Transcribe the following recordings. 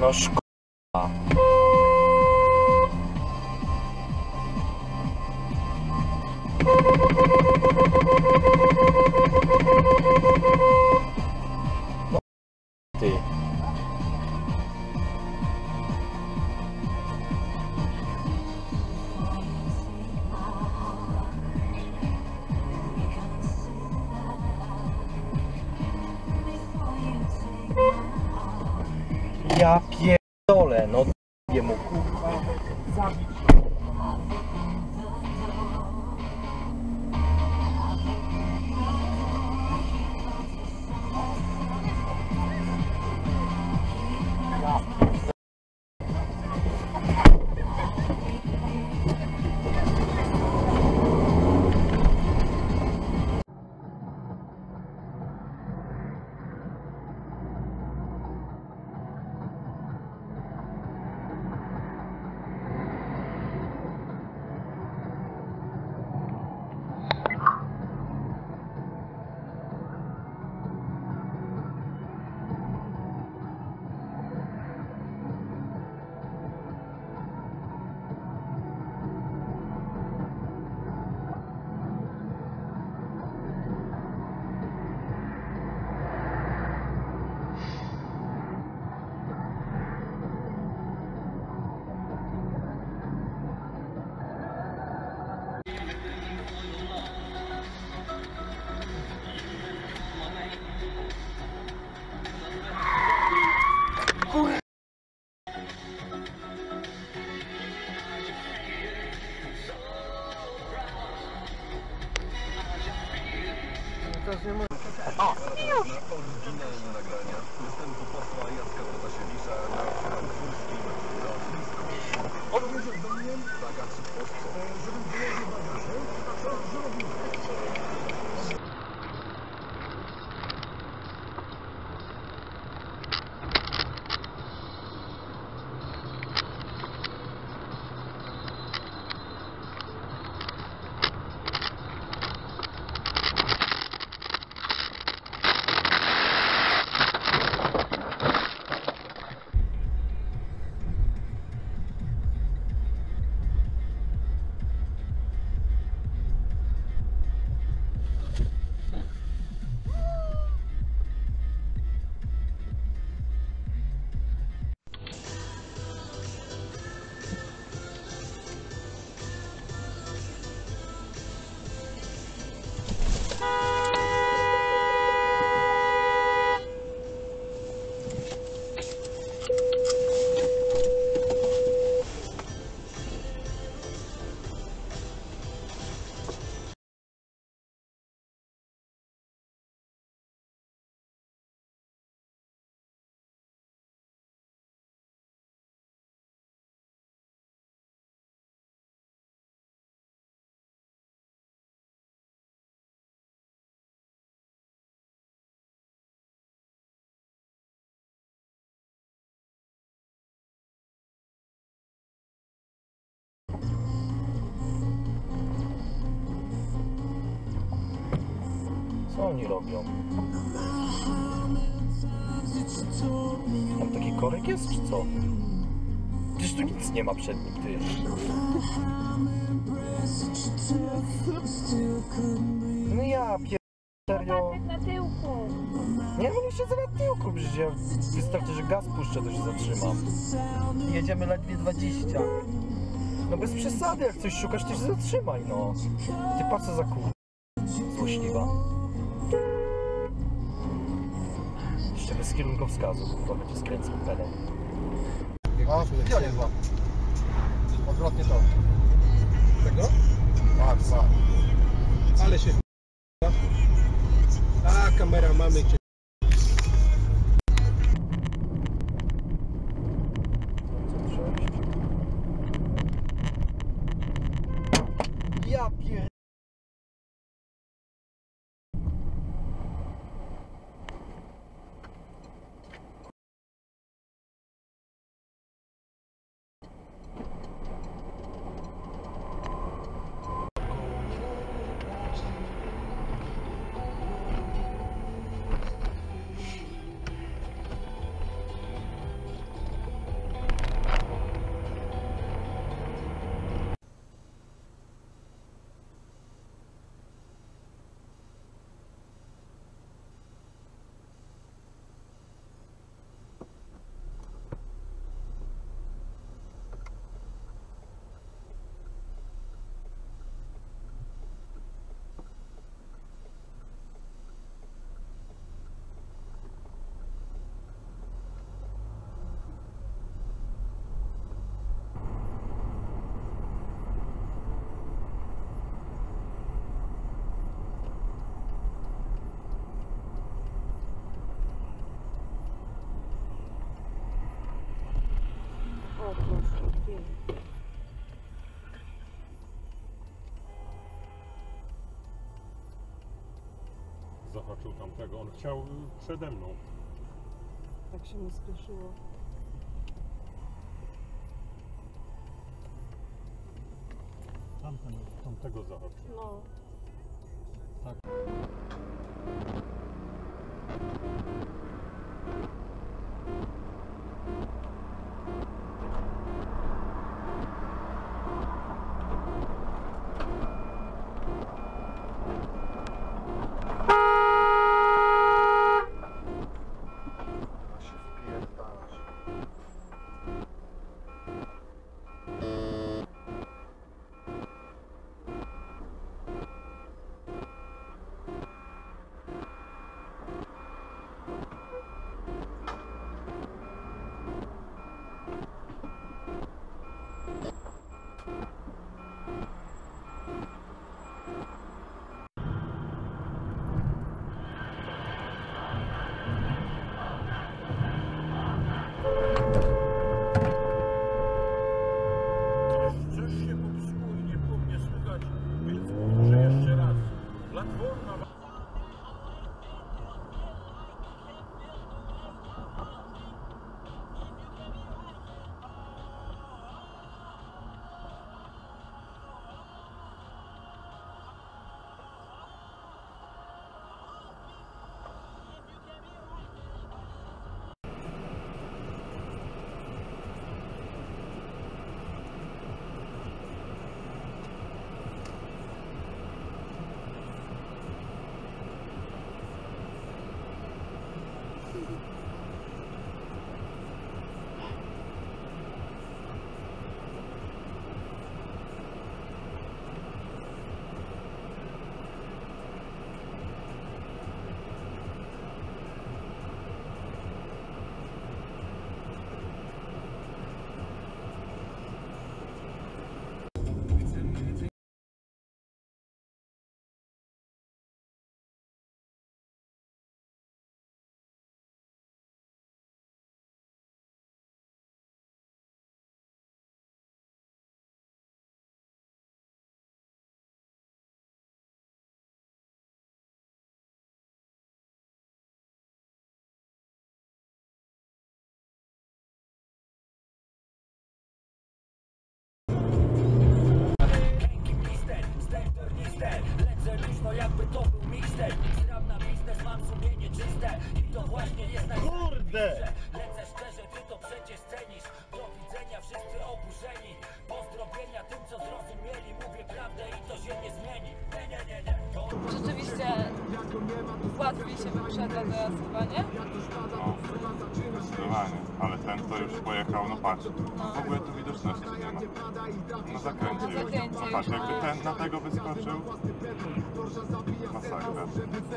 No szkoda. No ty. Ja pierdolę, no jemu kurwa zabić. Oryginalne nagrania występu posła Jacka Protasiewicza na frankfurskim lotnisku. Odwiedził do mnie bagaż w Polsce. Żeby było bagaże, a co zrobił? Co oni robią? Tam taki korek jest, czy co? Przecież tu nic nie ma przed nim, ty. No ja serio. Na tyłku. Nie mogę siedzę na tyłku, przecież ja wystarczy, że gaz puszczę, to się zatrzymam. Jedziemy ledwie 20. No bez przesady, jak coś szukasz, to się zatrzymaj, no. Ty patrz co za kur... złośliwa. Jeszcze bez kierunkowskazu, kurwa, będzie skręcał pedał. O, ja nie złap. Odwrotnie to. Tego? Tak, tak. Ale się... A, kamera, mamy cię. Ja pier... zahaczył tamtego. On chciał przede mną. Tak się nie spieszyło. Tamtego zahaczył. No. Tak. Lecę luźno jakby to był mixtape. Zram na biznes, mam sumienie czyste i to właśnie jest Kurde! Lecę szczerze, ty to przecież cenisz. Do widzenia wszyscy oburzeni. Pozdrowienia tym, co zrozumieli. Mówię prawdę i to się nie zmieni. Nie. Rzeczywiście łatwiej się wyprzedza teraz chyba, nie? No, zdecydowanie, ale ten to już pojechał, no patrz, w ogóle tu widoczności nie ma. No zakręcie już. No patrz, jakby ten na tego wyskoczył, masakra.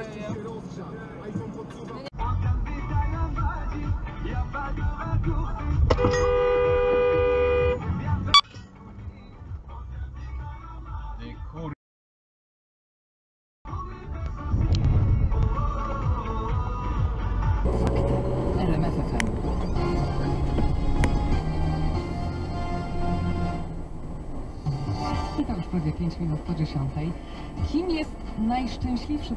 To już prawie 5 minut po 10. Kim jest najszczęśliwszy?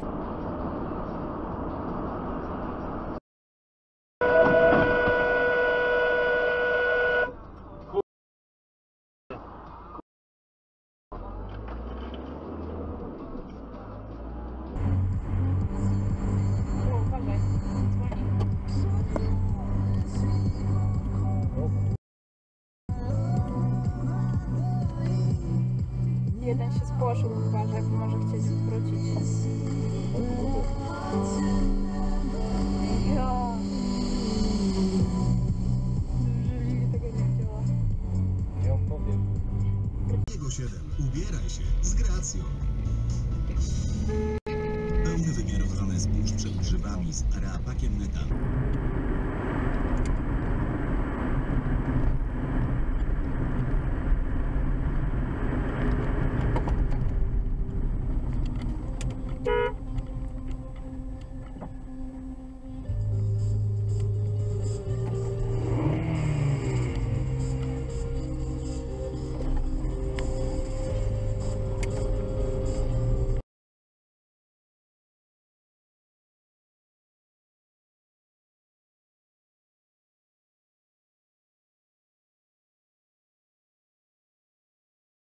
Jeden się spłoszył, uważaj, bo może chcieć wrócić. Jo. Jeżeli tego nie chciała. Ja wam powiem. Jego 7. Ubieraj się z gracją. Pełny wymiar ochrony zbóż przed grzybami z Arapakiem Neta.